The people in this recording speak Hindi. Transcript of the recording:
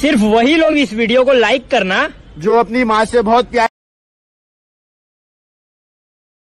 सिर्फ वही लोग इस वीडियो को लाइक करना जो अपनी माँ से बहुत प्यार